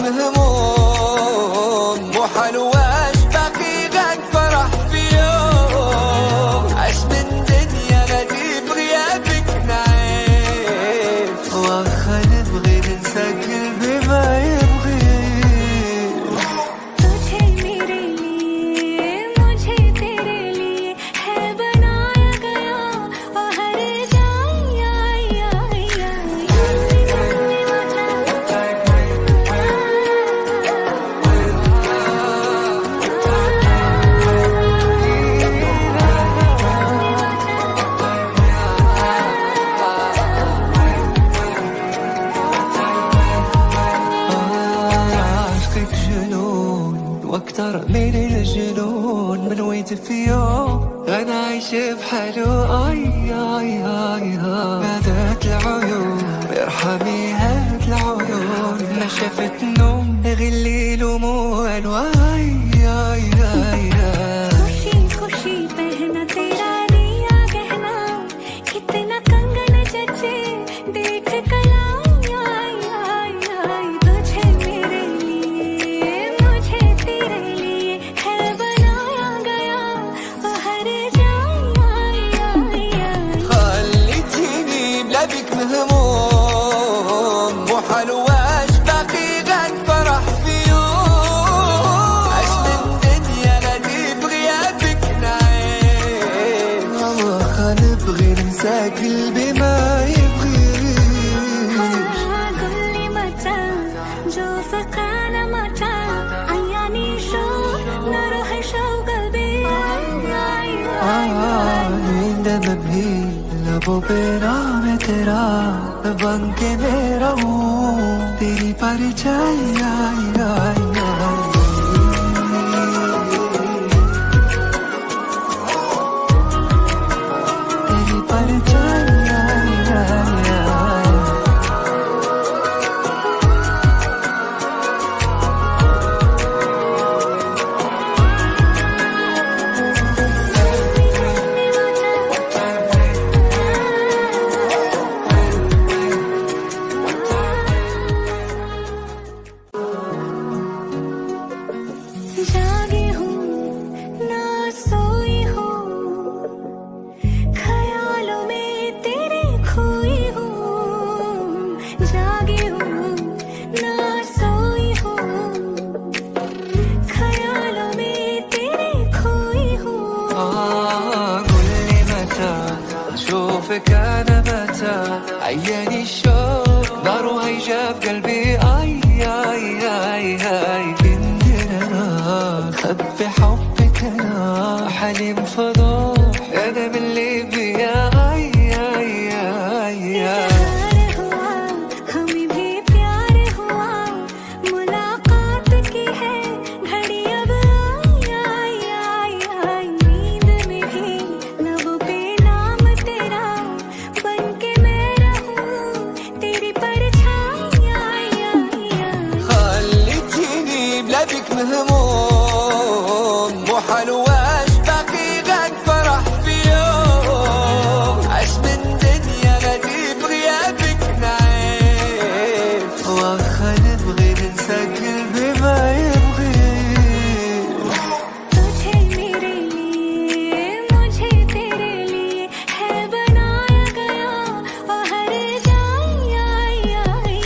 مهموم مو حلوة باقي غاك فرح في يوم عش من دنيا غادي بغيابك نعيش واخا نبغي ننسى قلبي ما يبغي तुझे मेरे लिए मुझे तेरे लिए है बनाया गया और हर واكتر من الجنون من ويت في يوم غنى عايش بحاله اي اي اي هادت العيون ارحمي هاد العيون ما شافت نوم غير الليل وموال واي اي اي खुशी खुशी पहना तेरा दिया गहना कितना कंगन जचे देख कलाई आई आई आई तुझे मेरे लिए मुझे तेरे लिए है बनाया गया और हर आई आई आई خليتيني بلا بيك مهموم مو حلواش باقي غاك فرح في يوم عش من دنيا غادي بغيابك نعيش واخا نبغي ننسى قلبي ما يبغيش قل لي متى जो فقانا متى عياني شو نروح شو قلبي नींद में भी लबों पे नाम है तेरा बन के मैं रहूं तेरी परछाई आई आई आई तेरी परछाई आई आई आई जागी हूँ ना सोई हूँ ख्यालों में तेरे खोई हूँ जागी हूँ ना सोई हूँ ख्यालों में तेरे खोई हूँ قل لي متى اشوفك انا متى عياني الشوق نار هيجاب قلبي اي اي اي اي كندنا خبي حبك انا حليم فضوح انا من ليبيا اي اي اي प्यार हुआ हमें भी प्यार हुआ मुलाकात की है घड़ी अब आई आई आई नींद में भी लबों पे नाम तेरा बन के मैं रहूं तेरी परछाई आई आई आई خليتيني بلا بيك مهموم مو حلواش باقي غاك فرح في يوم عش من دنيا غادي بغيابك نعيش واخا نبغي ننسى قلبي ما يبغيش तुझे मेरे लिए मुझे तेरे लिए है बनाया गया और हर आई आई आई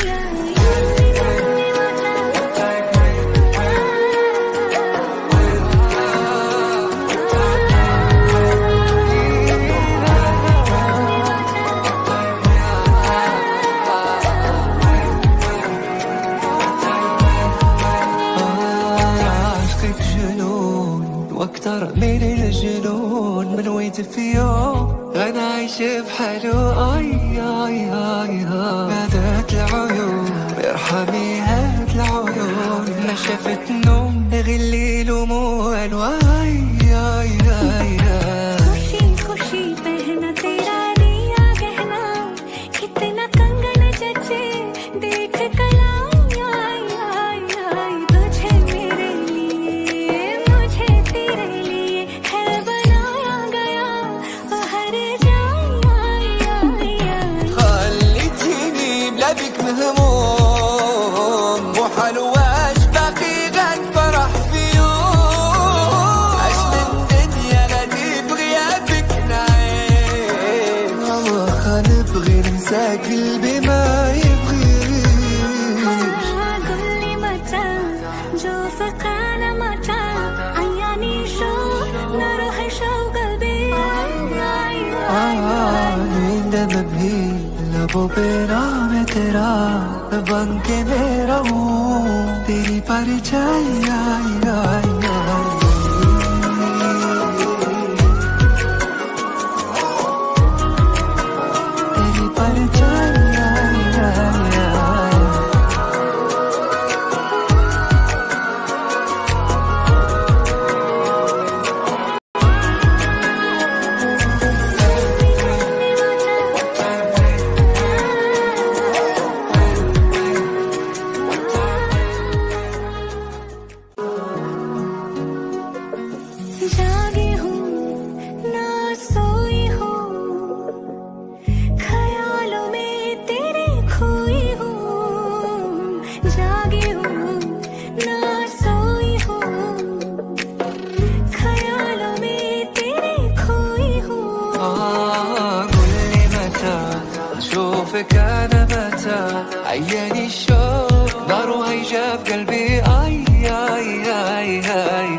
عشقك جنون واكتر من الجنون من ويت في يوم غنى عايش بحاله اي اي اي نادت العيون ارحمي هاد العيون ما شافت نوم غير الليل وموال واي اي اي खुशी खुशी पहना तेरा दिया गहना कितना कंगन जचे देख कलाई आई आई आई तुझे मेरे लिए मुझे तेरे लिए है बनाया गया और हर आई आई आई خليتيني بلا بيك مهموم مو حلوة लबों पे नाम है तेरा, मैं बन के मैं रहूं तेरी परछाई आई आई आई। तेरी परछाई आई आई आई। जागी हूँ ना सोई हूँ, ख्यालों में तेरे खोई हूँ। जागी हूँ ना सोई हूँ, ख्यालों में तेरे खोई हूँ। قل لي متى أشوفك أنا متى، عياني الشوق نارها يجاب قلبي آي آي آي آي.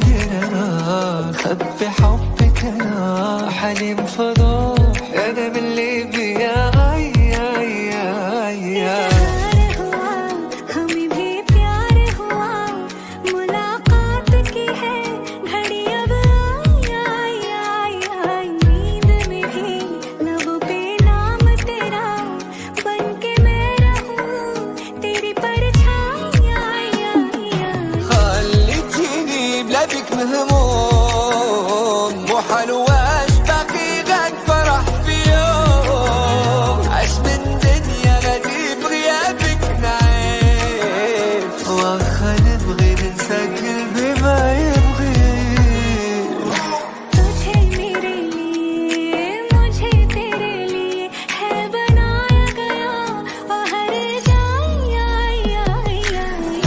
خبي حبك أنا حليم فضوح، أنا من ليبيا آي آي آي آي. इकरार हुआ हमें भी प्यार हुआ, मुलाकात की है घड़ी अब आई आई आई। नींद में भी लबों पे नाम तेरा, बन के मैं रहूं तेरी परछाई आई आई आई। خليتيني بلا بك مهموم، مو حلواش باقي غاد فرح في يوم، عاش من دنيا غادي بغيابك نعيش، واخا نبغي ننسى قلبي ما يبغيش. तुझे मेरे लिए मुझे तेरे लिए है बनाया गया, और हर जाई आई आई आई।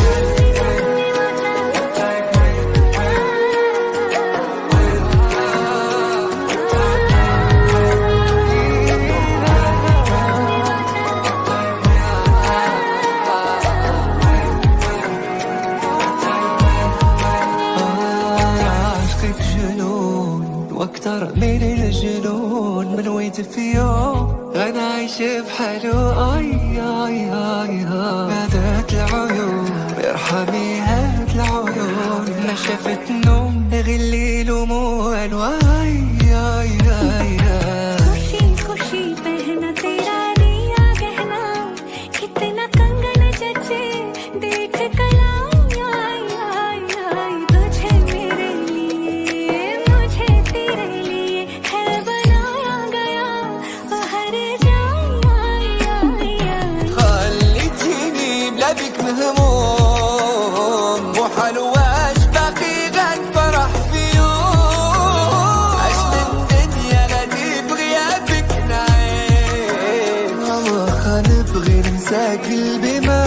عشقك جنون واكتر من الجنون، من ويت في يوم انا عايش بحاله اي اي اي اي. نادت العيون ارحمي هات العيون، ما شافت نوم غير الليل وموال واي اي اي اي. खुशी खुशी पहना तेरा दिया गहना, कितना कंगन जचे देख कलाई आई आई आई। तुझे मेरे लिए मुझे तेरे लिए है बनाया गया, और हर जाई आई आई आई। خليتيني بلا بك مهموم، مو حلواش باقي غاد فرح في يوم، عاش من دنيا غادي بغيابك نعيش، واخا نبغي ننسى قلبي ما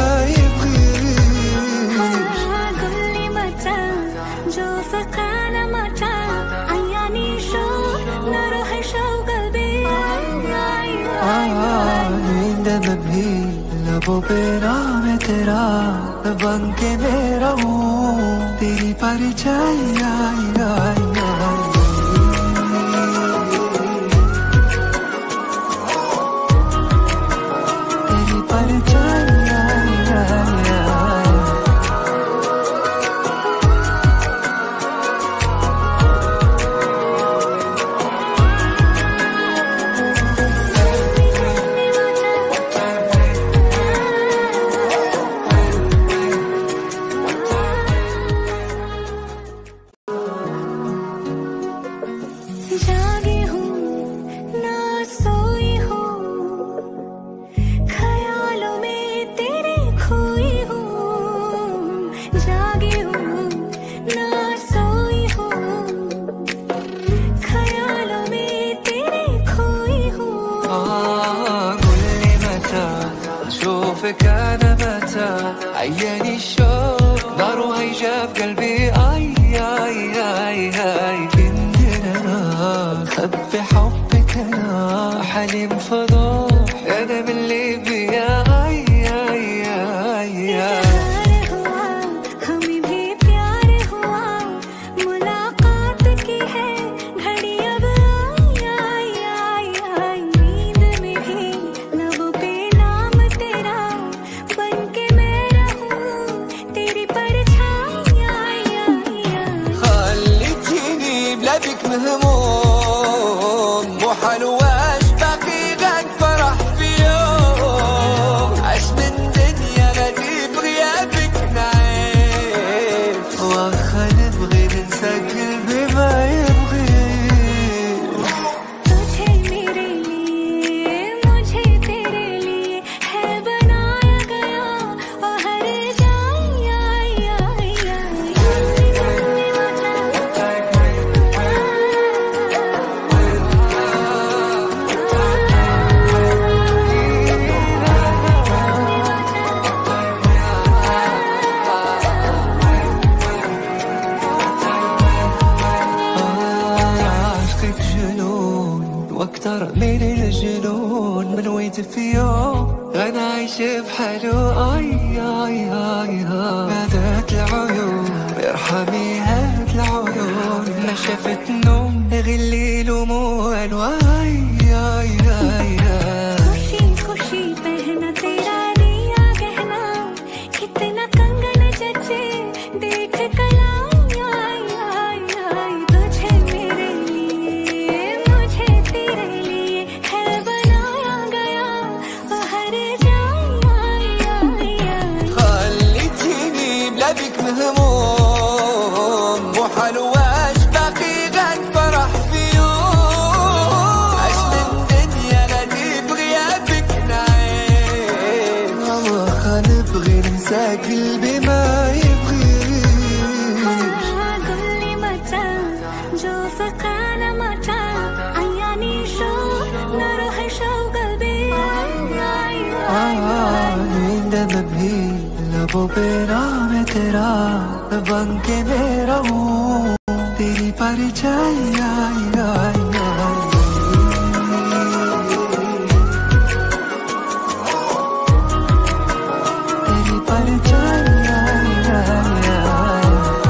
يبغيش. قل لي متى जो फकाना मचा, عياني شوق نروح شوق قلبي आई आई आई। नींद में भी लबों पे नाम है तेरा, मैं बन के मैं रहूं तेरी परछाई आई आई आई। तेरी परछाई आई आई आई। जागी हूँ ना सोई हूँ, ख्यालों में तेरे खोई हूँ। जागी हूँ ना सोई हूँ, ख्यालों में तेरे खोई हूँ। قل لي متى أشوفك أنا متى، عياني الشوق نارها يجاب قلبي آي آي آي آي. عندنا خبي حبك أنا حليم فضوح، أنا من ليبيا آي آي آي آي. इकरार हुआ हमें भी प्यार हुआ, मुलाकात की है घड़ी अब आई आई आई आई। नींद में भी लबों آي آي آي نادت العيون ارحمي هات العيون ما شافت نوم غلي لموع واي آي آي खुशी खुशी पहना तेरा दिया गहना कितना कंगन जचे देख कलाई आई आई आई तुझे मेरे लिए मुझे तेरे लिए है बनाया गया वो हर जाए आई आई आई خليتيني بلا بيك مهموم وحلواش باقي غاد فرح في يوم عاش من دنيا غادي بغيابك نعيش واخا نبغي ننسى قلبي ما يبغيش قل لي متى जो फकाना मचा आयानी शो नरोह शो قلبي आई आई नींद में भी लबों पे नाम है तेरा बन के मेरा हूँ तेरी परछाई आई आई आई तेरी परछाई आई आई आई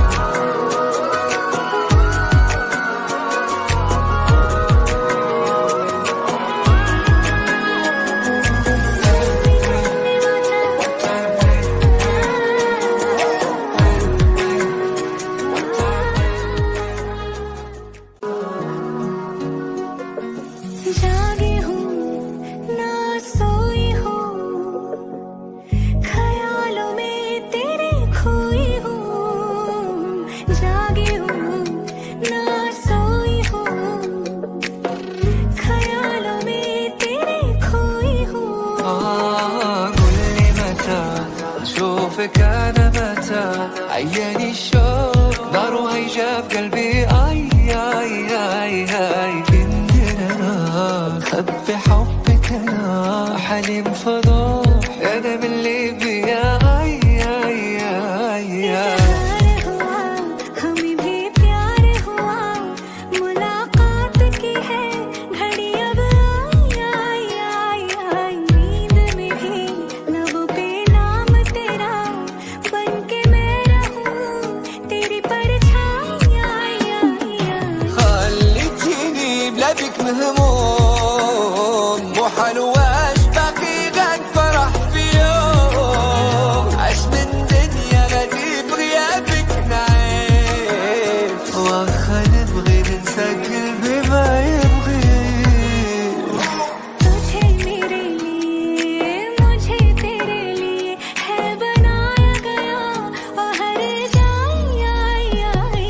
जागी हूँ ना सोई हूँ ख्यालों में तेरे खोई हूँ जागी हूँ ना सोई हूँ ख्यालों में तेरे खोई हूँ قل لي متى اشوفك انا متى عياني الشوق نار هيجاب قلبي اي اي اي اي كنت انا خبي حبك انا حليم فضوح انا من اللي بيا اي اي اي اي इज़हार हुआ हमें भी प्यार हुआ मुलाकात की है घड़ी अब आई आई आई नींद में भी लबों पे नाम तेरा बन के मैं रहूं तेरी परछाई आई आई आई خليتيني بلا بيك مهموم وحلواش باقي غاد فرح في يوم عاش من دنيا غادي بغيابك نعيش واخا نبغي ننسى قلبي ما يبغيش तुझे मेरे लिए मुझे तेरे लिए है बनाया गया वो हर जाए आई आई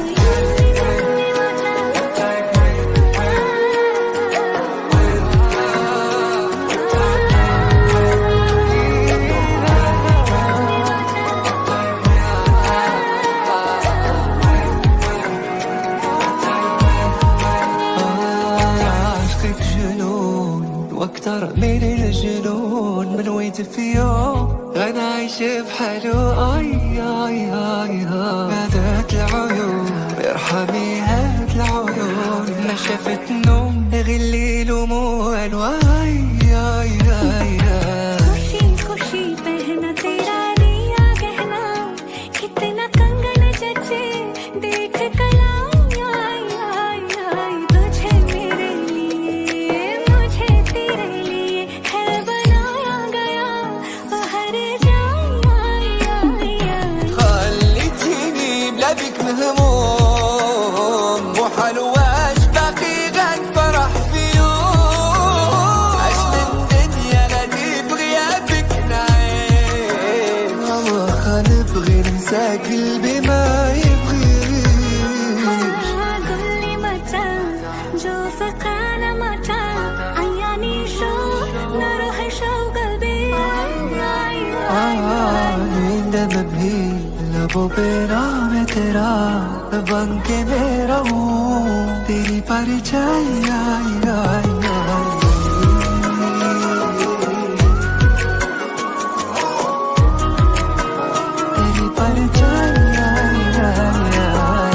عشقك جنون واكتر من الجنون من ويت في يوم انا عايش بحاله اي اي اي نادت العيون ارحمي هات العيون ما شافت نوم غلي لموع واي اي اي खुशी खुशी पहना तेरा दिया गहना कितना कंगन जचे देख कलाई आई आई आई तुझे मेरे लिए मुझे तेरे लिए है बनाया गया वो हर जाए आई आई आई خليتيني بلا بيك مهموم وحلواش باقي غاد فرح في يوم عاش من دنيا غادي بغيابك نعيش واخا نبغي ننسى قلبي ما يبغيش قل لي متى जो फकाना मचा आयानी शो नरोह शो قلبي आई आई नींद में भी लबों पे नाम है तेरा बन के मेरा हूँ तेरी परछाई आई आई आई तेरी परछाई आई आई आई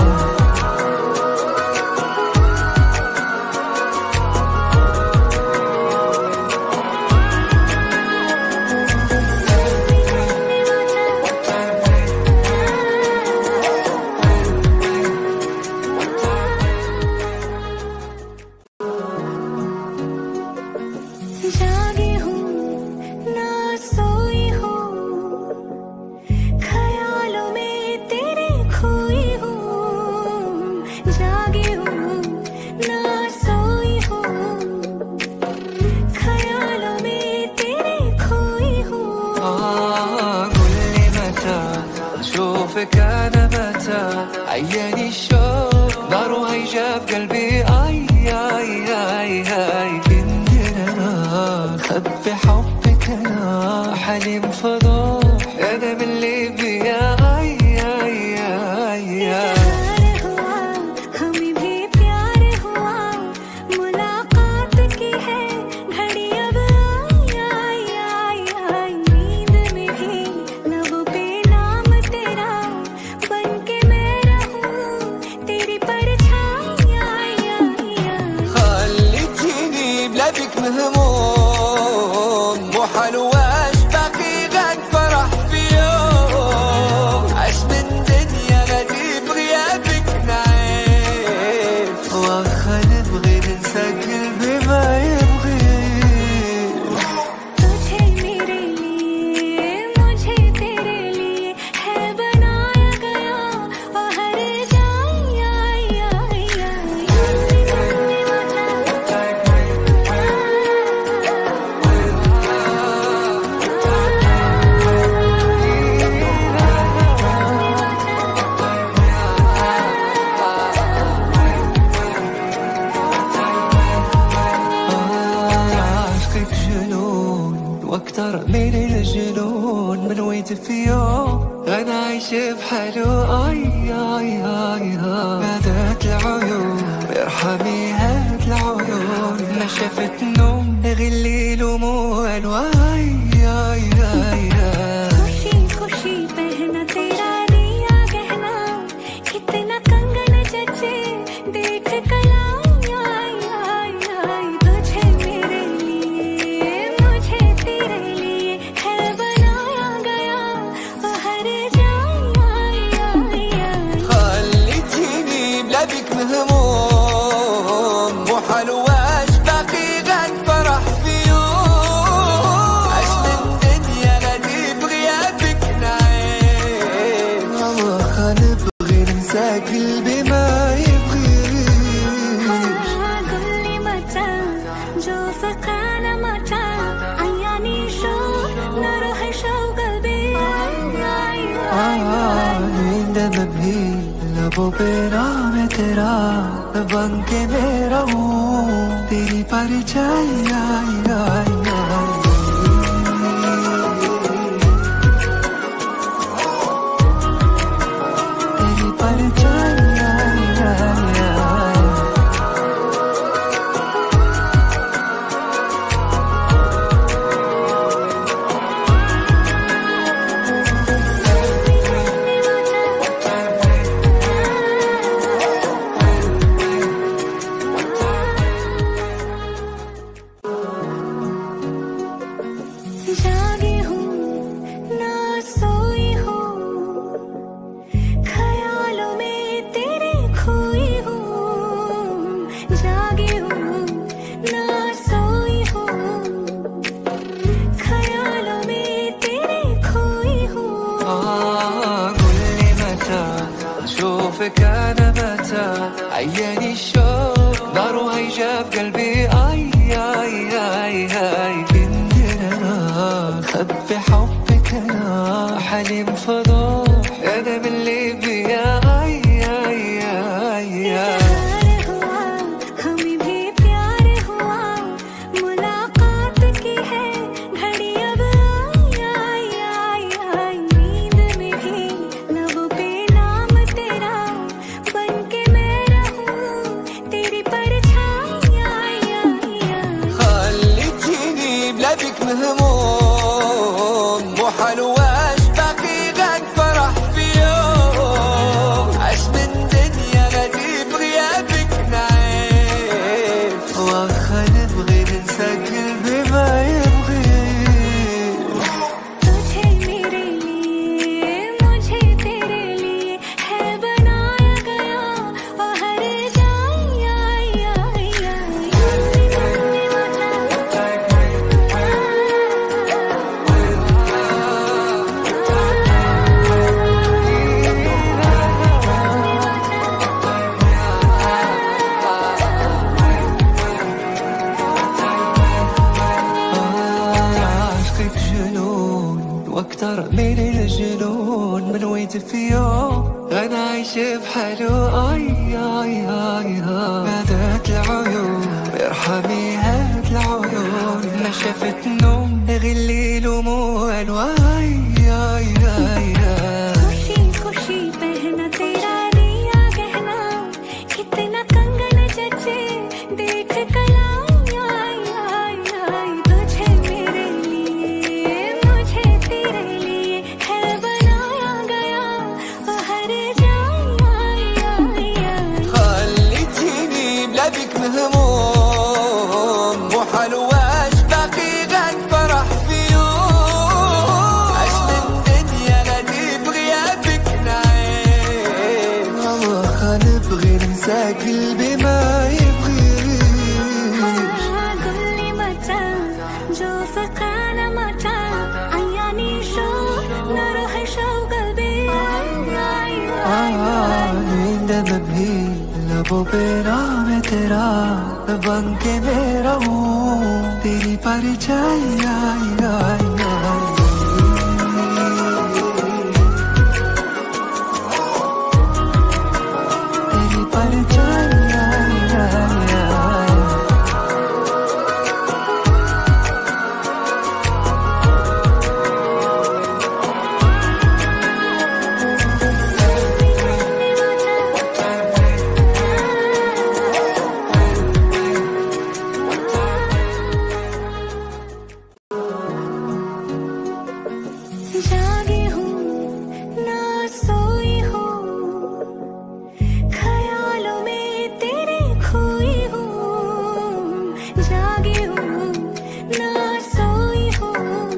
شوفك انا متى عياني الشوق نار وهيجا في قلبي اي اي اي اي كندنا خبي حبك انا حليم فضوح انا من اللي بيا اي اي اي اي بك مهموم مو حلوة باقي غاد فرح في يوم عش من دنيا غادي بغيابك نعيش واخا نبغي ننسى قلبي ما يبغي तुझे मेरे लिए मुझे तेरे लिए है बनाया गया ओ हर जाया واكتر من الجنون من ويت في يوم انا عايش بحاله اي اي اي هادت العيون ارحمي هاد العيون ما شافت نوم غير الليل وموال واي اي اي खुशी खुशी पहना तेरा दिया गहना कितना कंगन जचे देख कलाई आई आई आई तुझे मेरे लिए मुझे तेरे लिए है बनाया गया ओ हर जाया خليتيني بلا بك مهموم مو حلوة باقي غاد فرح في يوم عش من دنيا غادي بغيابك نعيش واخا نبغي ننسى قلبي ما يبغيش قل لي متى जो فقانا متى عياني شو نروح شو قلبي नींद में भी लबों पे नाम है तेरा बन के मैं रहूं तेरी परछाई आई आई आई तेरी परछाई आई आई आई जागी हूँ ना सोई हूँ ख्यालों में तेरे खोई हूँ जागी हूँ ना सोई हूँ ख्यालों में तेरे खोई हूँ قل لي متى اشوفك انا متى عياني الشوق نار وهيجا في قلبي اي اي اي اي كندنا خبي حبك انا حليم فضوح انا من اللي بيا اي اي اي اي हमें भी प्यार हुआ मुलाकात की है घड़ी अब आई आई आई नींद में भी लबों पे नाम तेरा बन के मैं रहूं तेरी परछाई आई आई خليتيني بلا بك مهموم مو حلوة باقي غاد فرح في يوم الجنون من ويت في يوم انا عايش بحاله. اي اي اي هادت العيون ارحمي هاد العيون ما شافت نوم غير الليل وموال. واي اي اي खुशी खुशी पहना तेरा दिया गहना कितना कंगन जचे देख कलाई आई आई आई तुझे मेरे लिए मुझे तेरे लिए है बनाया गया हर जाई आई आई خليتيني بلا بك مهموم وحال واش باقي غاد فرح في يوم عاش من دنيا لا تبغي بك نعيش واخا نبغي ننسى قلبي ما يبغيش. قل لي متى جو فقانا متى عياني شو نروح شو قلبي आई आई नींद में भी लबों पे नाम है तेरा बन के मैं रहूं तेरी परछाई आई आई आई। तेरी परछाई आई आई आई। जागी हूँ ना सोई हूँ ख्यालों में तेरे खोई हूँ। जागी हूँ ना सोई हूँ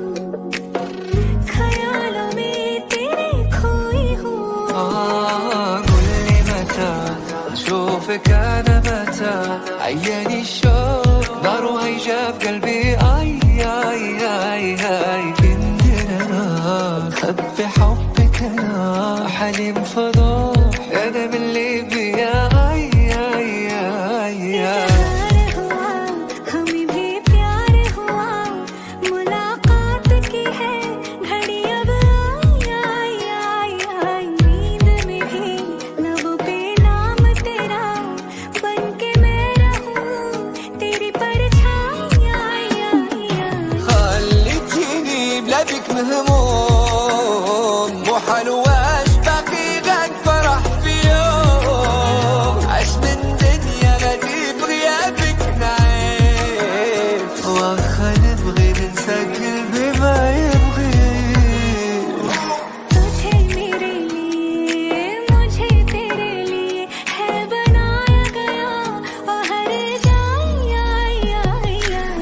ख्यालों में तेरे खोई हूँ। قل لي متى اشوفك انا متى عياني الشوق نار هيجا في قلبي. اي اي اي اي كندنا خبي حبك انا حليم فضوح انا من ليبيا. اي اي اي اي प्यार हुआ हमें भी प्यार हुआ मुलाकात की है घड़ी अब आई आई आई नींद में भी लबों पे नाम तेरा बन के मैं रहूं तेरी परछाई आई आई आई। خليتيني بلا بك مهموم وحال واش باقي غاد فرح في يوم عاش من دنيا لا تبغي بك نعيش واخا نبغي ننسى قلبي ما يبغيش. तुझे मेरे लिए मुझे तेरे लिए है बनाया गया हर जाई आई आई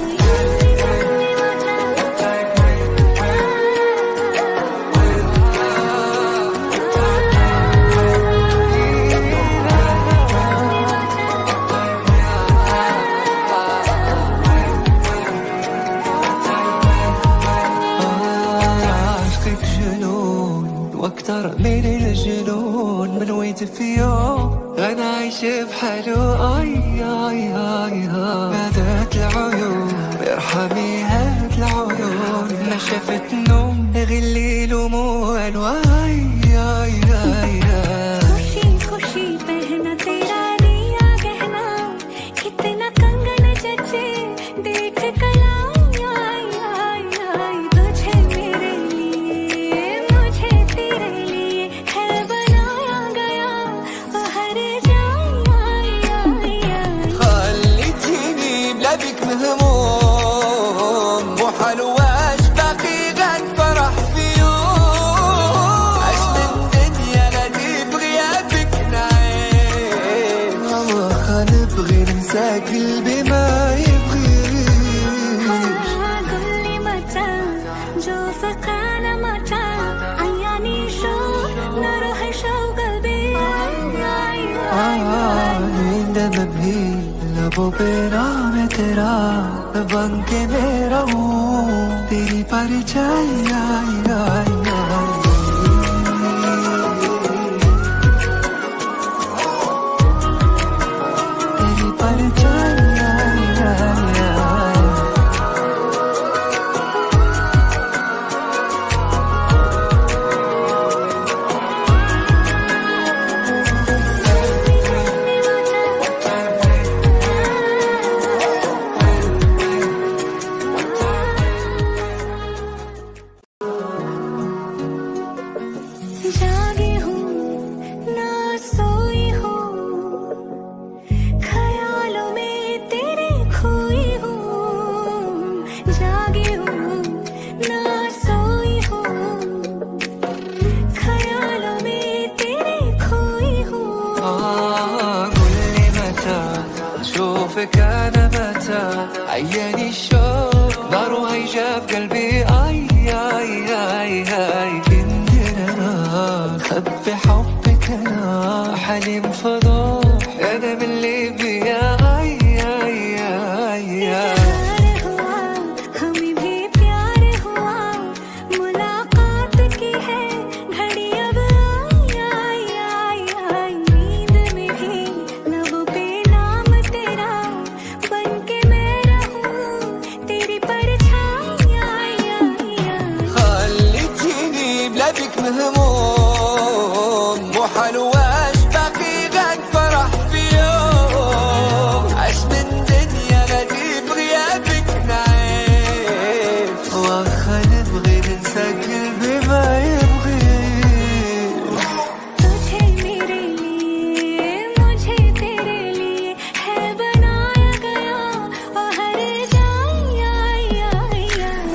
عشقك جنون واكتر من الجنون من ويت في يوم انا عايش بحاله. اي اي اي هادت العيون ارحمي هاد العيون ما شافت نوم غير الليل وموال. واي اي اي खुशी खुशी पहना तेरा दिया गहना कितना कंगन जचे देख कलाई आई आई आई तुझे मेरे लिए मुझे तेरे लिए है बनाया गया हर जाई आई आई आई। خليتيني بلا بك مهموم وحال واش باقي غاد فرح في يوم عاش من دنيا لا تبغي بك نعيش واخا نبغي ننسى قلبي ما يبغيش. قل لي متى جو فقانا متى عياني شو نروح شو قلبي आई आई नींद में भी लबों पे नाम है तेरा बन के मैं रहूं तेरी परछाई आई आई आई। तेरी परछाई आई आई आई। जागी हूँ ना सोई हूँ, ख्यालों में तेरे खोई हूँ। जागी हूँ ना सोई हूँ, ख्यालों में तेरे खोई हूँ. قل لي متى أشوفك أنا متى، عياني الشوق نار هيجا في قلبي. آي آي آي آي كندنا خبي حبك أنا حليم فضوح أنا من ليبيا. آي آي آي آي हमें भी प्यार हुआ, मुलाकात की है घड़ी अब आई आई आई। नींद में भी लबों पे नाम तेरा बन के मैं रहूं, तेरी परछाई आई आई आई। خليتيني بلادك مهموم، مو حلواش باقي غاد فرح في يوم. عاش من دنيا غادي بغيابك نعيش، واخا نبغي ننسى قلبي ما يبغي. तुझे मेरे लिए मुझे तेरे लिए है बनाया गया, और हर जाई आई आई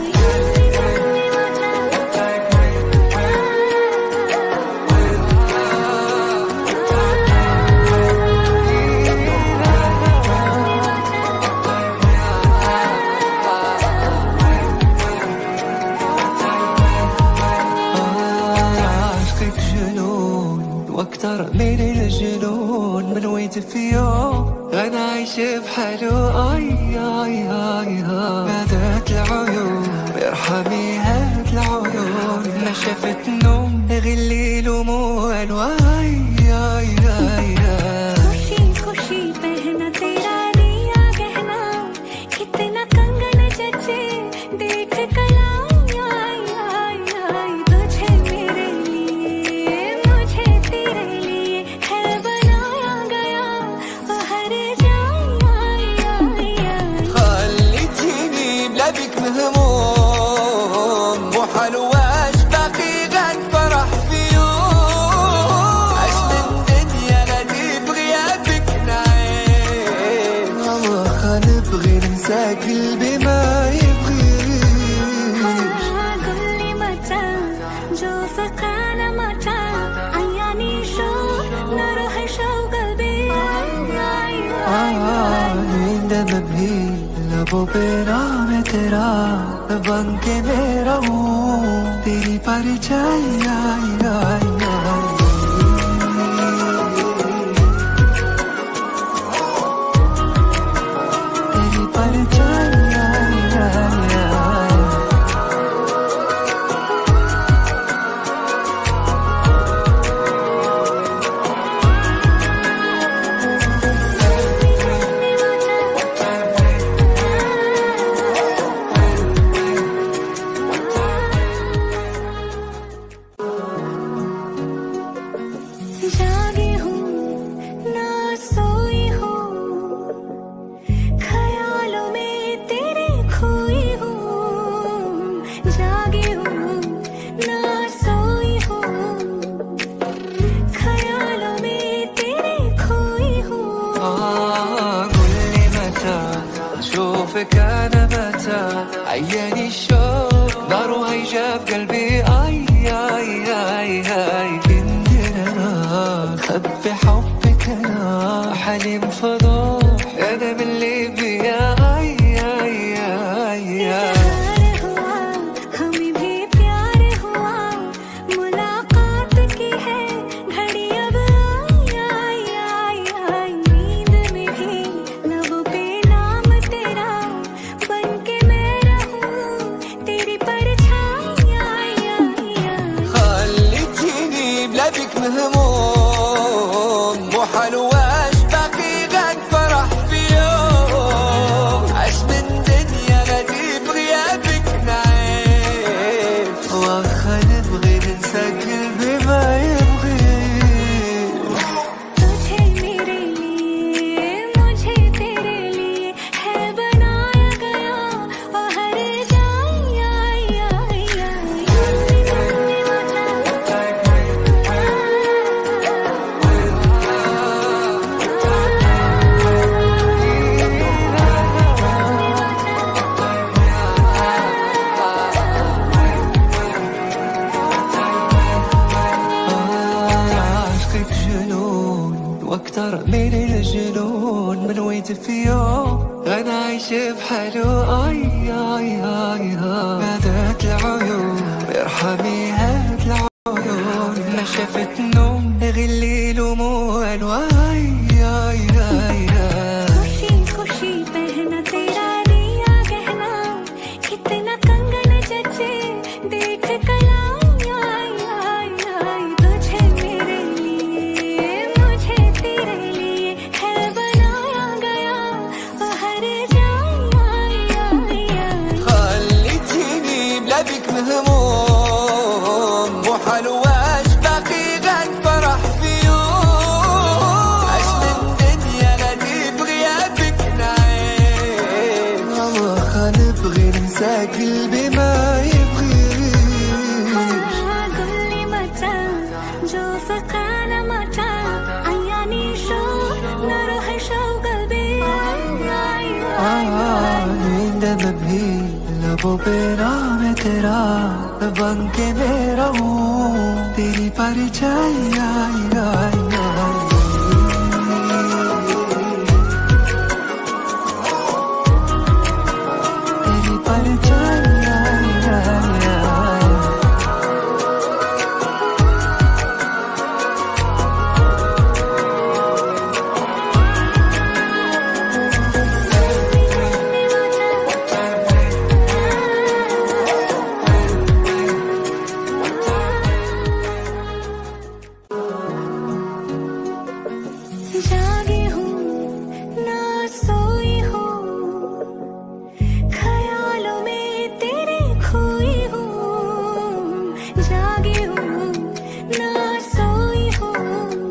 عاشقك جنون واكتر من الجنون، من ويت في يوم غنى عايش بحاله. اي اي اي هذات العيون ارحمي هات العيون، ما شافت نوم غير الليل وموال. واي اي اي खुशी खुशी पहना तेरा दिया गहना, कितना कंगन जचे देख कलाई आई आई आई। तुझे मेरे लिए मुझे तेरे लिए है बनाया गया, और हर जाई आई आई आई। خليتيني بلادك مهموم، مو حلواش باقي غاد فرح في يوم. عاش من دنيا غادي بغيابك نعيش، واخا نبغي ننسى قلبي ما يبغيش. قل لي متى जो फकाना मचा, عياني شوق نروح شوق قلبي आई आई आई। नींद में भी लबों पे नाम तेरा बन के मैं रहूं, तेरी परछाई आई आई आई। तेरी परछाई आई आई आई। जागी हूँ ना सोई हूँ, ख्यालों में तेरे खोई हूँ। जागी हूँ ना सोई हूँ, ख्यालों में तेरे खोई हूँ। قل لي متى أشوفك أنا متى، عياني الشوق نار هيجا في قلبي. آي آي آي آي كندنا خبي حبك أنا حليم فضوح أنا من ليبيا. آي آي آي آي हुआ हमें भी प्यार हुआ, मुलाकात की है घड़ी अब आई आई आई। नींद में भी लबों पे नाम तेरा बन के मैं रहूं, तेरी परछाई आई आई आई। خليتيني بلادك مهموم، مو حلواش باقي غاد فرح في يوم. عاش من دنيا غادي بغيابك نعيش، واخا نبغي ننسى قلبي ما يبغيش. तुझे मेरे लिए मुझे तेरे लिए है बनाया गया, और हर जाई आई आई आई। من الجنون من ويت في يوم أنا عايش بحاله آي آي آي نادت العيون ارحمي هات العيون ما شافت نوم غير الليل وموال واي آي آي खुशी खुशी पहना तेरा दिया गहना कितना कंगन जचे देख कलाई आई आई आई तुझे मेरे लिए मुझे तेरे लिए है बनाया गया हर जाई आई आई خليتيني بلا بيك مهموم وحلواش باقي غاد فرح في يوم عش من دنيا غادي بغيابك نعيش والله خنبغي ننسى قلبي ما يبغيش قل لي متى जो फकाना मचा आयानी शो नरोह शो قلبي आई आई नींद में भी लबों पे नाम है तेरा बन के मैं रहूं तेरी परछाई आई आई आई तेरी परछाई आई आई आई जागी हूँ ना सोई हूँ ख्यालों में तेरे खोई हूँ जागी हूँ ना सोई हूँ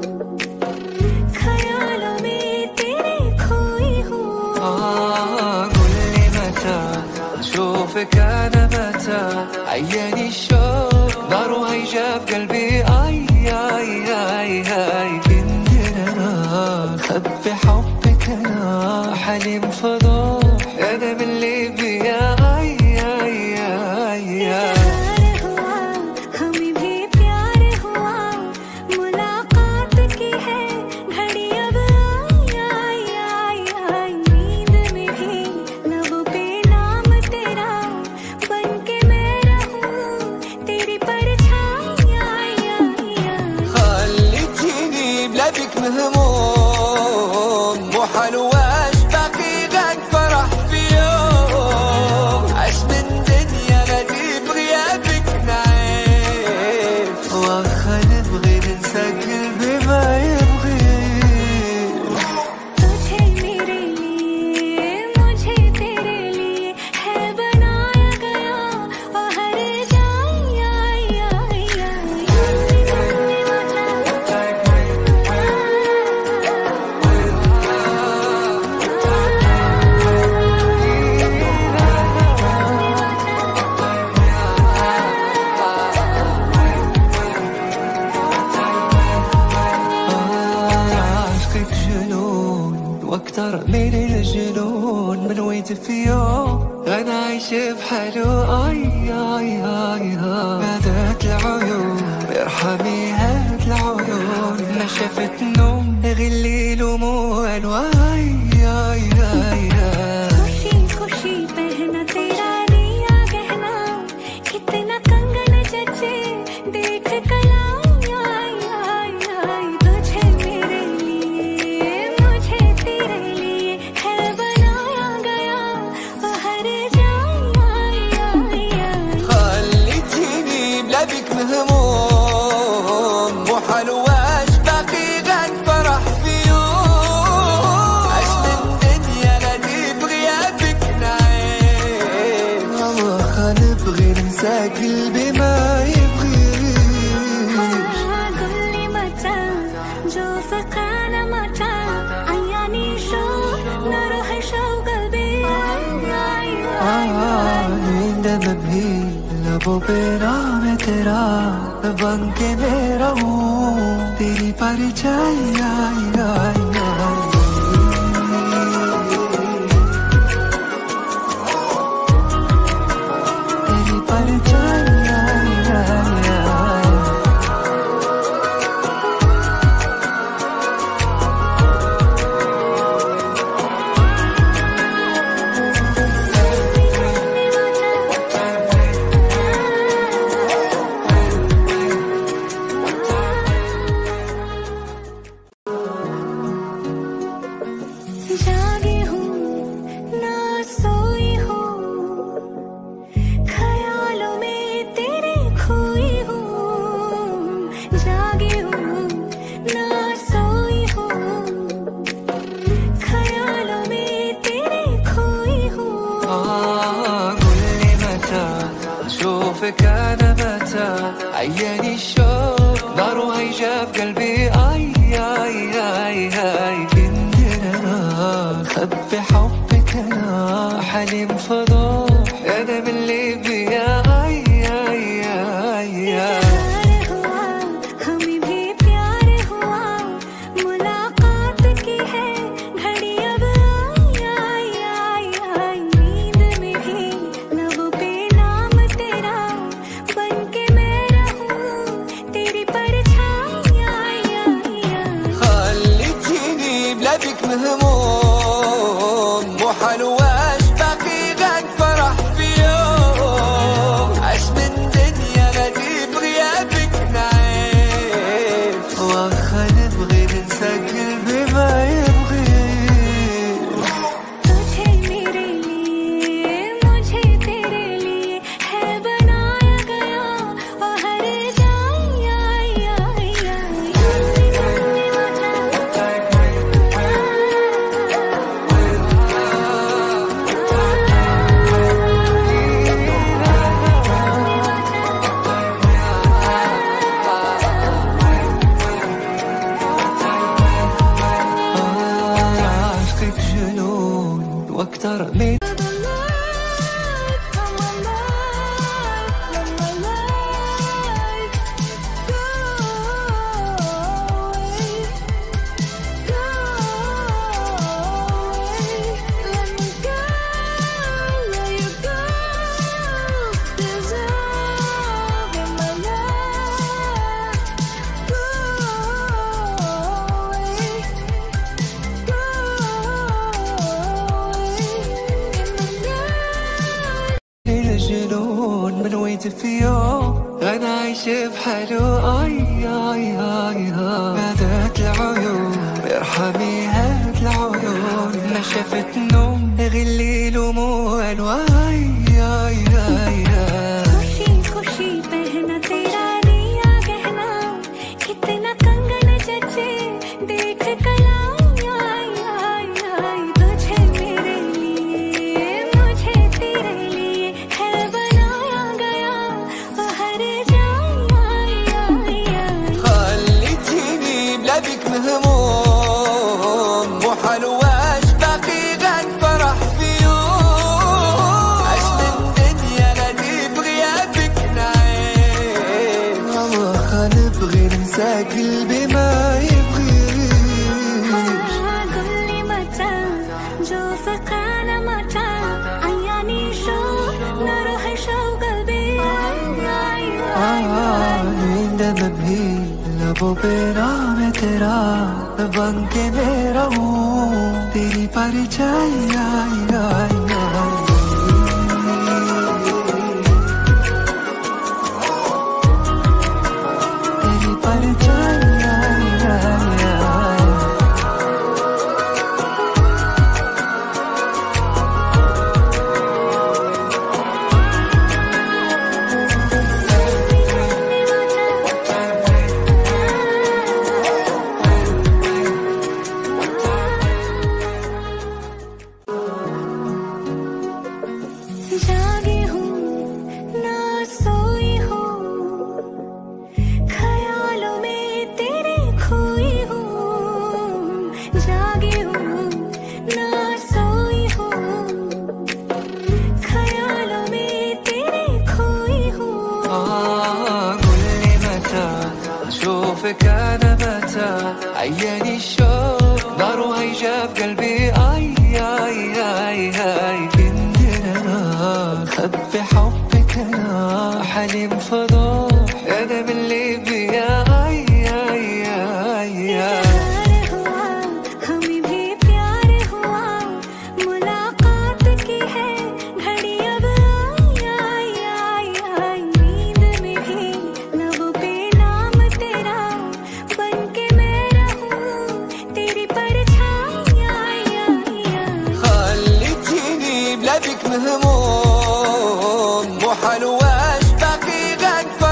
ख्यालों में तेरे खोई हूँ قل لي متى أشوفك أنا متى عياني الشوق نار هيجاب قلبي آي آي آي آي كندنا خبي حبك أنا حليم فضوح أنا من ليبيا آي آي آي آي इकरार हुआ हमें भी प्यार हुआ मुलाकात की है घड़ी अब आई आई आई नींद में भी लबों पे नाम तेरा बन के मैं रहूं तेरी परछाई आई आई आई خليتيني بلا بيك مهموم وحلواش باقي غاد فرح في يوم عش من دنيا غادي بغيابك نعيش واخا نبغي ننسى قلبي ما يبغيش तुझे मेरे लिए मुझे तेरे लिए है बनाया गया हर जाई आई आई आई عشقك جنون واكتر من الجنون من ويت في يوم انا عايش بحاله اي اي اي نادت العيون ارحمي هات العيون ما شافت نوم غير الليل وموال واي اي اي खुशी खुशी पहना तेरा दिया गहना कितना कंगन जचे देख कलाई आई आई आई तुझे मेरे लिए मुझे तेरे लिए है बनाया गया हर जाई आई आई خليتيني بلا بيك مهموم وحلواش باقي غاد فرح في يوم عش من دنيا غادي بغيابك نعيش والله خنبغي ننسى قلبي ما يبغيش قل لي متى जो फकाना मचा आयानी शो नरोह शो قلبي आई आई नींद में भी लबों पे नाम है तेरा बन के मैं रहूं तेरी परछाई आई आई आई तेरी परछाई आई आई आई जागी हूँ ना सोई हूँ ख्यालों में तेरे खोई हूँ قل لي متى أشوفك أنا متى عياني الشوق نار هيجاب قلبي آي آي آي آي كندنا خبي حبك أنا حليم فضوح أنا من ليبيا آي آي آي آي हमें भी प्यार हुआ मुलाकात की है घड़ी अब आई आई आई नींद में भी लबों पे नाम तेरा बन के मैं रहूं तेरी परछाई आई आई आई خليتيني بلادك مهموم مو حلواش باقي غاد فرح في يوم عاش من دنيا غادي بغيابك نعيش واخا نبغي ننسى قلبي ما يبغي तुझे मेरे लिए मुझे तेरे लिए है बनाया गया और हर जाई आई आई عشقك جنون واكتر من الجنون من وين في يوم انا عايش بحاله اي اي اي نادت العيون ارحمي هات العيون ما شافت نوم غلي الاموال واي اي اي खुशी खुशी पहना तेरा दिया गहना कितना कंगन जचे देख कलाई आई आई आई तुझे मेरे लिए मुझे तेरे लिए है बनाया गया और हर जाई आई आई आई خليتيني بلادك مهموم مو حلواش باقي غاد فرح في يوم عاش من دنيا غادي بغيابك نعيش واخا نبغي ننسى قلبي ما يبغيش قل لي متى जो फकाना मचा आयानी शो नरोह शो قلبي आई आई नींद में भी लबों पे नाम है तेरा बन के मैं रहूं तेरी परछाई आई आई आई तेरी परछाई आई आई आई जागी हूँ ना सोई हूँ ख्यालों में तेरे खोई हूँ जागी हूँ ना सोई हूँ ख्यालों में तेरे खोई हूँ قل لي متى أشوفك أنا متى عياني الشوق نار هيجاب قلبي آي آي آي آي كندنا خبي حبك أنا حليم فضوح أنا من ليبيا آي آي آي آي प्यार हुआ हमें भी प्यार हुआ मुलाकात की है घड़ी अब आई आई आई नींद में भी लबों पे नाम तेरा बन के मैं रहूं तेरी परछाई आई आई आई خليتيني بلادك مهموم مو حلواش باقي غاد فرح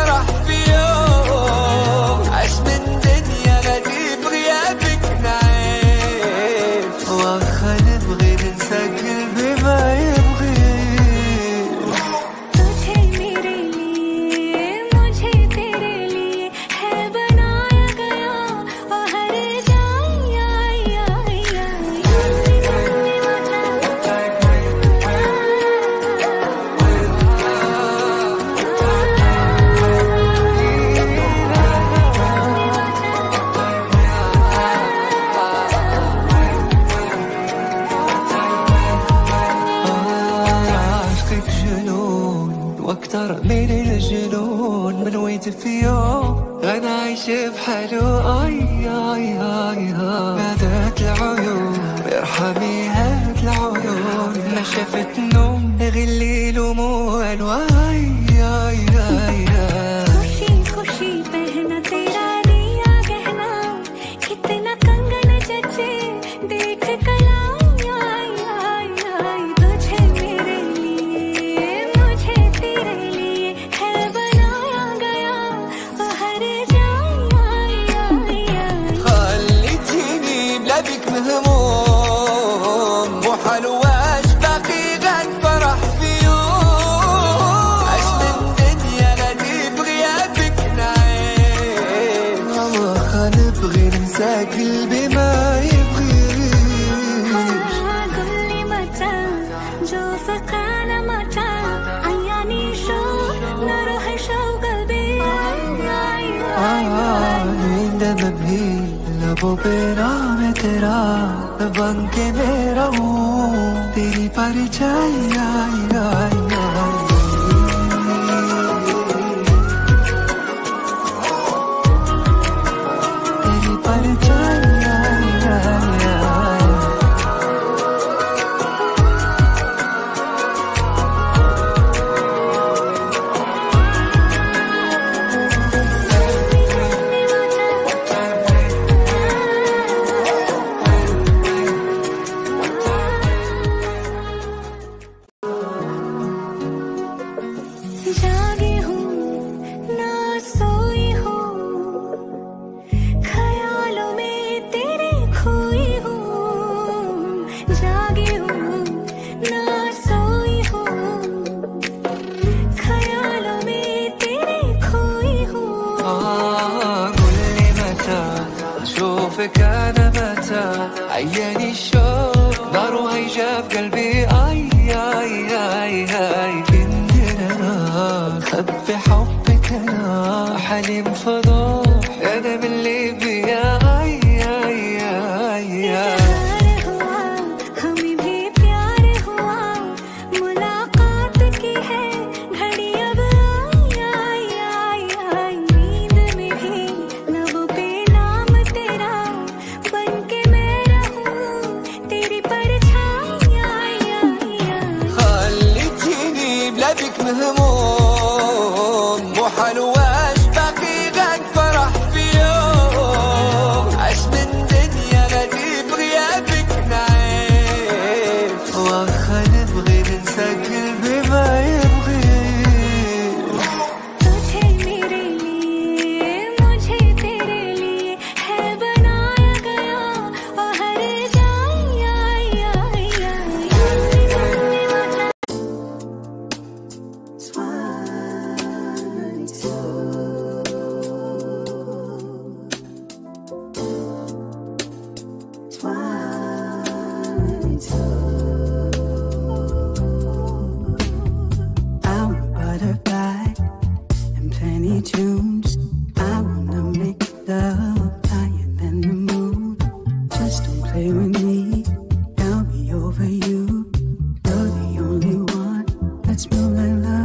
عايش بحلو اي اي اي نادت العيون ارحمي هات العيون ما شافت نوم غلي لمو الواي اي اي खुशी खुशी पहना तेरा दिया गहना कितना कंगन जचे देख कलाई आई आई आई तुझे मेरे लिए मुझे तेरे लिए है बनाया गया हर जाई आई आई خليتيني بلا بك مهموم وحلواش باقي غاد فرح في يوم عش من دنيا نادي بغيابك نعيش والله نبغي ننسى قلبي ما يبغيش قل لي متى جو فقانا متى عياني شو نروح شو قلبي आई आई नींद में भी लबों पे नाम है तेरा बन के मैं रहूं तेरी परछाई आई आई आई तेरी परछाई आई आई आई जागी हूँ ना सोई हूँ ख्यालों में तेरे खोई हूँ जागी हूँ ना सोई हूँ ख्यालों में तेरे खोई हूँ قل لي متى اشوفك انا متى عياني الشوق نار هيجا في قلبي اي اي اي اي كندنا خبي حبك انا حليم فضوح انا من ليبيا اي اي اي اي प्यार हुआ हमें भी प्यार हुआ मुलाकात की है घड़ी अब आई आई आई नींद में भी लबों पे नाम तेरा बन के मैं रहूं तेरी परछाई आई आई आई خليتيني بلا بك مهموم وحلواش باقي غاد فرح في يوم عش من دنيا نادي بغيابك نعيش واخا نبغي ننسى قلبي ما يبغيش तुझे मेरे लिए मुझे तेरे लिए है बनाया गया हर जाई आई आई I'm a butterfly and plenty tunes. I wanna make love higher than the moon. Just don't play with me, I'll be over you. You're the only one that's more like love.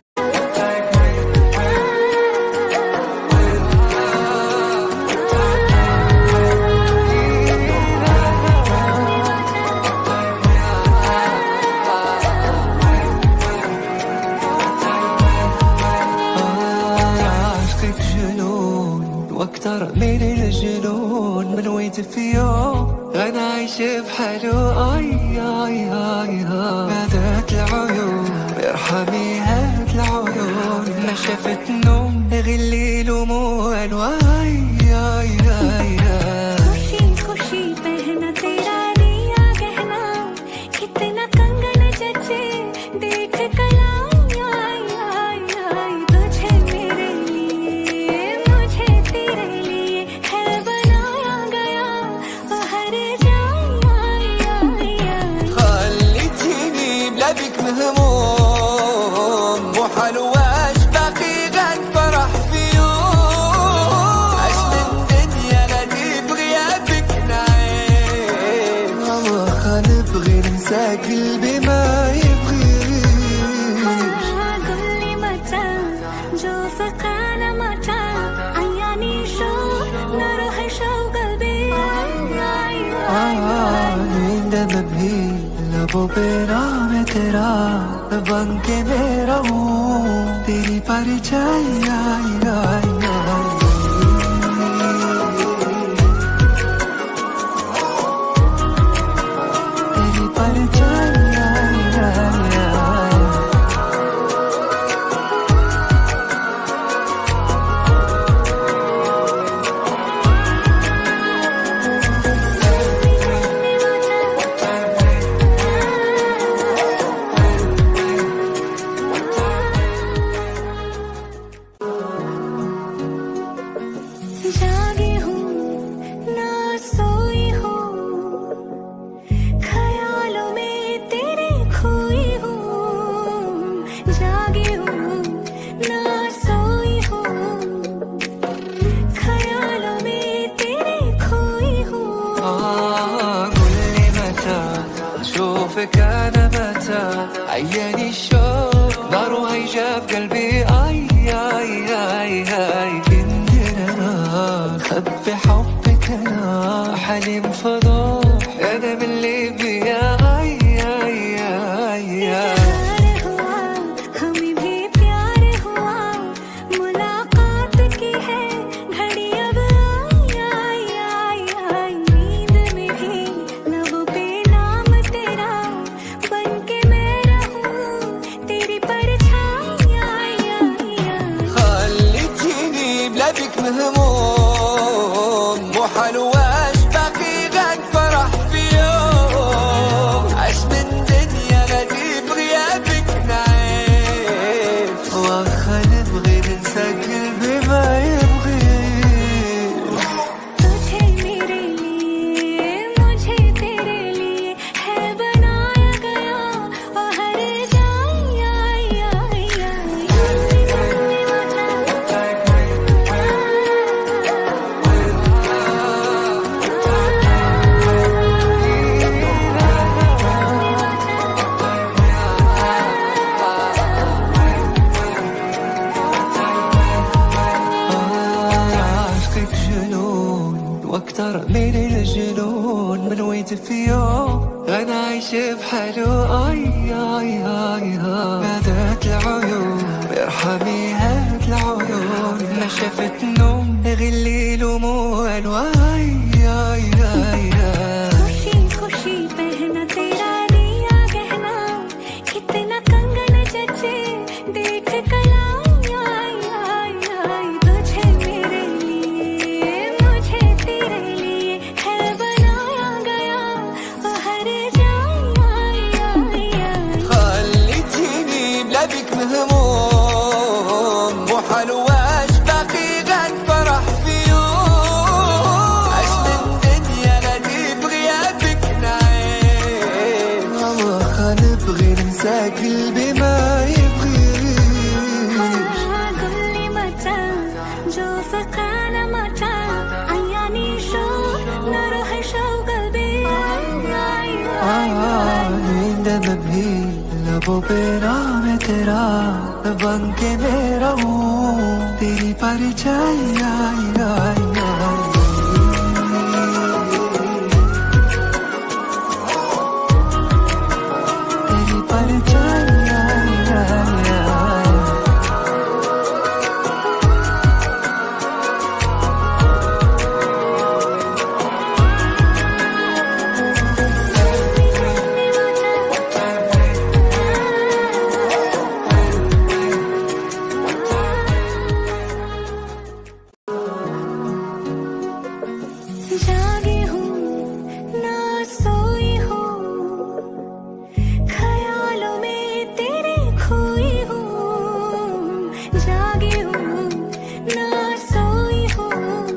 عشقك جنون واكتر من الجنون من ويت في يوم انا عايش بحلو اي اي اي نادت العيون ارحمي هات العيون ما شافت نوم غلي لمو الواي اي اي खुशी खुशी पहना तेरा दिया गहना कितना कंगन जचे देख कलाई आई आई आई तुझे मेरे लिए मुझे तेरे लिए है बनाया गया हर जाई आई आई आई خليتيني بلا بك مهموم وحلواش باقي غاد فرح في يوم लबों पे नाम है तेरा, बन के मैं रहूं तेरी परछाई। आई आई आई तेरी परछाई। आई आई आई जागी हूँ ना सोई हूँ, ख्यालों में तेरे खोई हूँ। जागी हूँ ना सोई हूँ, ख्यालों में तेरे खोई हूँ। قل لي متى أشوفك أنا متى، عياني الشوق ناره هيجاب قلبي. أي أي أي أي خبي حبك أنا حليم فضوح، أنا من ليبيا. أي أي أي इकरार हुआ हमें भी प्यार हुआ, मुलाकात की है घड़ी अब आई आई आई। नींद में भी लबों पे नाम तेरा, बन के मैं रहूं तेरी परछाई। आई आई आई خليتيني بلا بيك مهموم، مو حلواش باقي غاد فرح في يوم. عاش من دنيا غادي بغيابك نعيش، واخا نبغي ننسى قلبي ما يبغي. तुझे मेरे लिए मुझे तेरे लिए है बनाया गया, और हर जाई आई आई عشقك جنون واكتر من الجنون، من ويت في يوم انا عايش بحاله. اي اي اي هادت العيون ارحمي هاد العيون، ما شافت نوم غير الليل وموال. واي اي اي खुशी खुशी पहना तेरा दिया गहना, कितना कंगन जचे देख कलाई। आई आई आई तुझे मेरे लिए मुझे तेरे लिए है बनाया गया, और हर जाई आई आई आई خليتيني بلا بيك مهموم، مو حلواش باقي غاد فرح في يوم. عاش من دنيا غادي بغيابك نعيش، واخا نبغي ننسى قلبي ما يبغيش. قل لي متى जो फकाना मचा, عياني شوق ناره شوق قلبي। आई आई आई नींद में भी लबों पे नाम है तेरा, बन के मैं रहूं तेरी परछाई। आई आई आई तेरी परछाई। आई आई आई जागी हूँ ना सोई हूँ, ख्यालों में तेरे खोई हूँ। जागी हूँ ना सोई हूँ,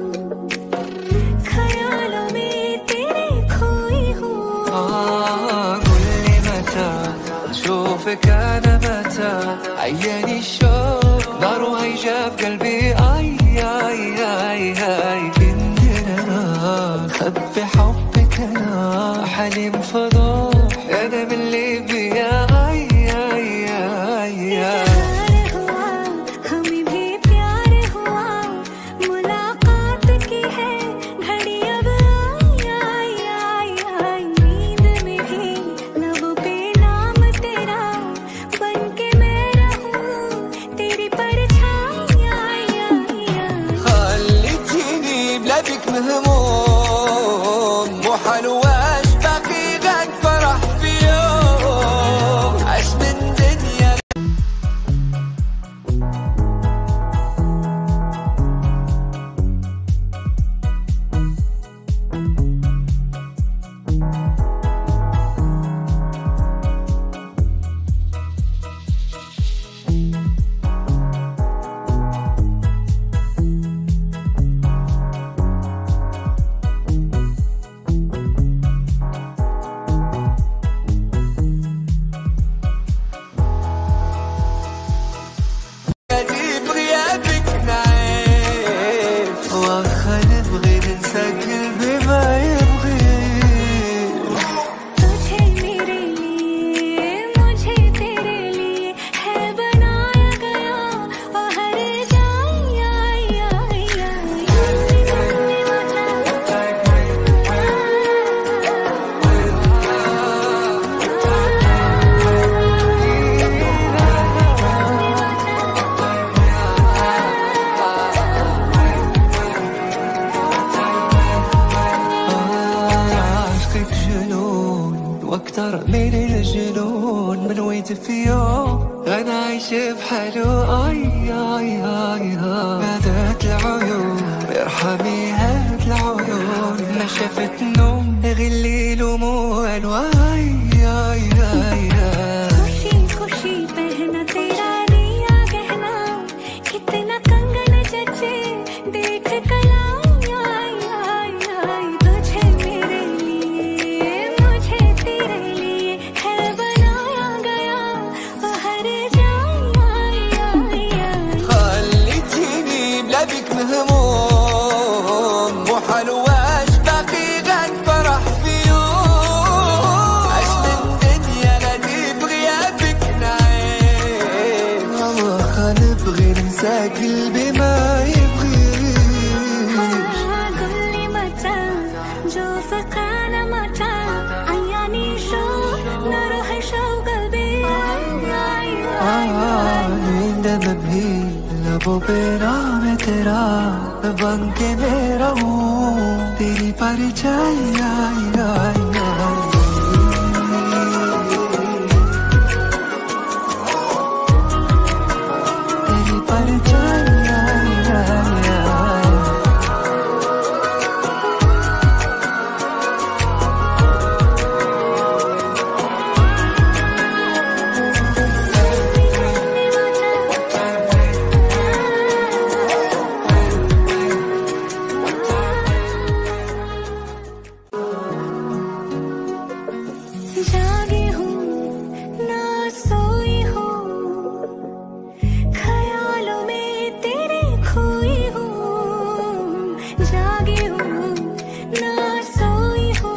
ख्यालों में तेरे खोई हूँ। قل لي متى أشوفك أنا متى، عياني الشوق ناره هيجاب قلبي. أي أي أي أي كندنا خبي حبك أنا حليم فضوح، أنا من ليبيا. أي أي أي इकरार हुआ हमें भी प्यार हुआ, मुलाकात की है घड़ी अब आई आई आई आई। नींद में भी लबों पे مهموم مو حلوة باقي غد فرح في يوم عش من دنيا واكتر من الجنون من ويت في يوم غنى عايش بحاله اي اي اي هذات العيون ارحمي هات العيون ما شافت نوم غير الليل وموال واي اي اي खुशी खुशी पहना तेरा दिया गहना कितना कंगन जचे देख कलाई आई आई आई तुझे मेरे लिए मुझे तेरे लिए है बनाया गया वो हर जाई आई आई आई خليتيني بلا بيك مهموم مو حلوة باقي غد فرح في يوم عش من دنيا غادي بغيابك نعيش الله خنبغي ننسى قلبي ما يبغيش قل لي متى जो फकाना मचा आयानी शो नरोह शो قلبي आई आई नींद में भी लबों पे नाम है तेरा बन के मैं रहूं तेरी परछाई आई आई आई तेरी परछाई आई आई आई जागी हूँ ना सोई हूँ ख्यालों में तेरे खोई हूँ जागी हूँ ना सोई हूँ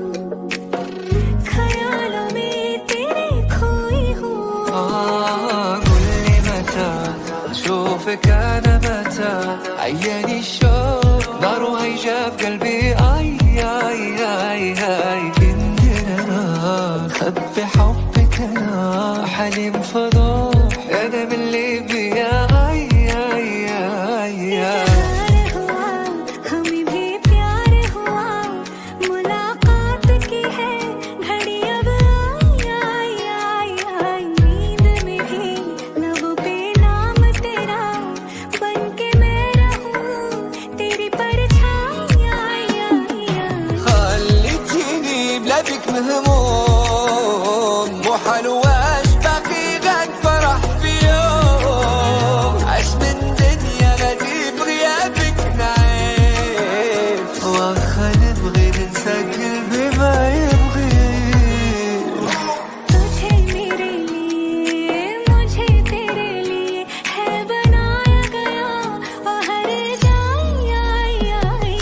ख्यालों में तेरे खोई हूँ قل لي متى اشوفك انا متى عياني الشوق نار هيجاب قلبي اي اي اي اي عندنا خبي حبك انا حليم فضوح انا من ليبيا اي اي اي اي इज़हार हुआ हमें भी प्यार हुआ मुलाकात की है घड़ी अब आई आई आई नींद में भी लबों पे नाम तेरा बन के मैं रहूं तेरी परछाई आई आई आई خليتيني بلا بيك مهموم مو حلوة باقي غد فرح في يوم عش من دنيا غادي بغيابك نعيش واخا نبغي ننسى قلبي ما يبغيش तुझे मेरे लिए मुझे तेरे लिए है बनाया गया वो हर जाई आई आई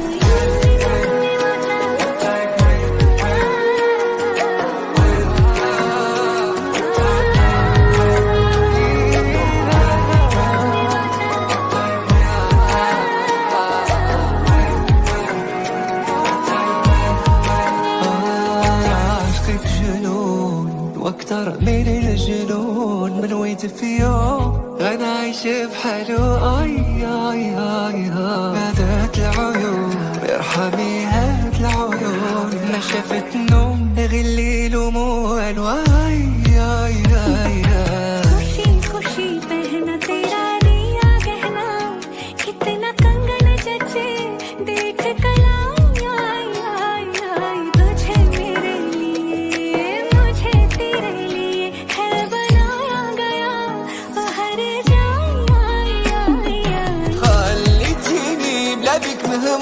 عشقك جنون واكتر من الجنون من ويت في يوم غنى عايش بحاله اي اي اي ذات العيون ارحمي هاد العيون ما شافت نوم غير الليل وموال واي ياي ياي ياي खुशी खुशी पहना तेरा दिया गहना कितना कंगन जचे देख कलाई आई आई आई तुझे मेरे लिए मुझे तेरे लिए है बनाया गया हर जाई आई आई आई خليتيني بلا بيك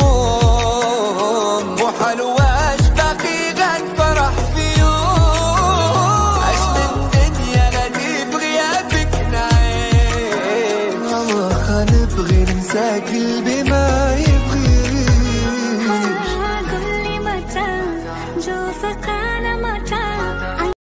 مهموم وحلواش باقي غاد فرح في يوم عش من دنيا غادي بغيابك نعيش واخا نبغي ننساك